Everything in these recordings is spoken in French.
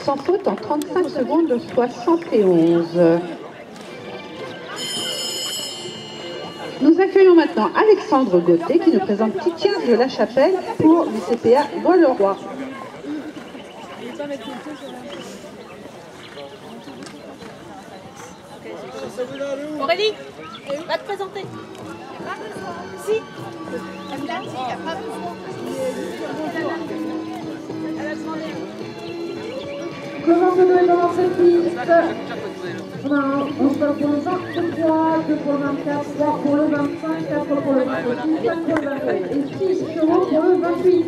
sans faute en 35 secondes 71. Nous accueillons maintenant Alexandre Gauthier qui nous présente Titien de la Chapelle pour l'UCPA Bois-le-Roi. Aurélie, va te présenter. Si. Elle a pas besoin. Elle a demandé. Comment vous dans cette liste? On se parle pour le 23, 2 pour le 24, 3 pour le 25, 4 pour le 26, 5 pour le 27 et 6 chevaux pour le 28.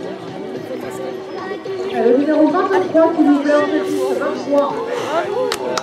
Le numéro 23 qui nous plaît en fait, 23.